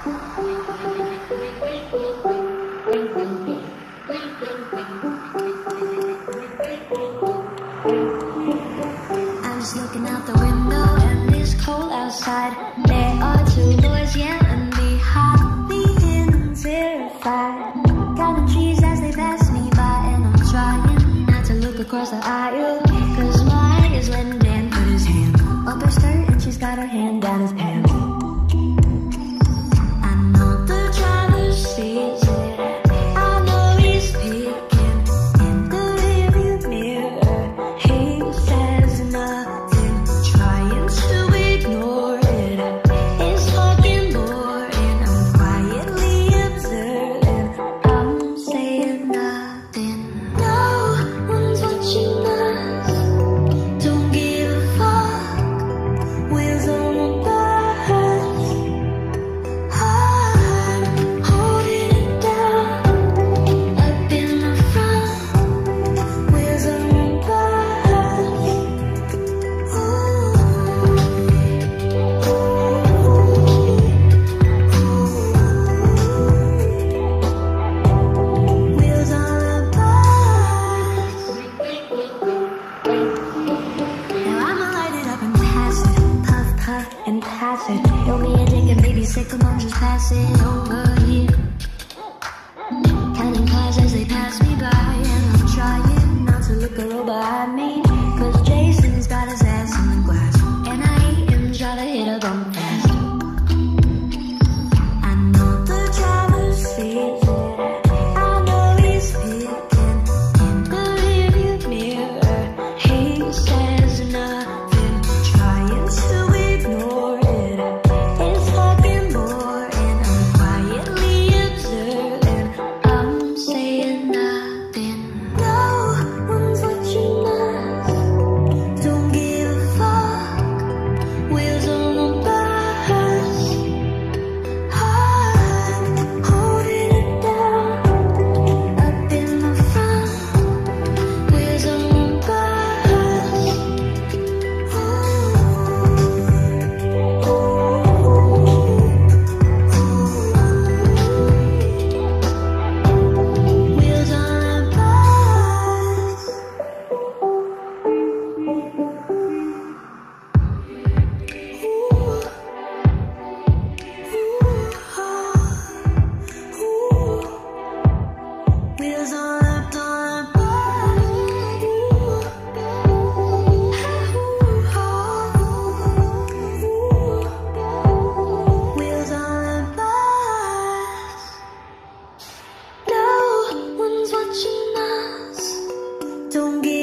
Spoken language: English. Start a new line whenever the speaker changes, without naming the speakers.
I'm just looking out the window and it's cold outside. There are two boys yelling behind me and terrified. Counting trees as they pass me by, and I'm trying not to look across the aisle, cause my eye is letting Dan put his hand up her skirt and she's got her hand down his pants. I know the driver sees it, I know he's peeking in the rearview mirror. He says nothing, trying to ignore it. It's fucking boring, I'm quietly observing. I'm saying nothing, no one's watching us. Don't give a fuck, wheels on the bus. I'm holding it down, up in the front, wheels on the bus. Wheels on the bus. Now I'ma light it up and pass it, puff, puff, and pass it. Throw me a drink and baby, say come on, just pass it over here. Counting cars as they pass me by, and I'm trying not to look a little behind me, cause Jason's got his ass in the glass, and I hate him, try to hit a bump fast. I know the driver sees it, I know he's peeking in the rearview mirror. He says nothing, trying to ignore it. It's fucking boring, I'm quietly observing. I'm saying nothing, no one's watching us. Don't give a fuck, wheels on the bus. I'm holding it down, up in the front, wheels on the bus. Wheels on the bus. Wheels on the bus. Wheels on the bus. No one's watching us. Don't give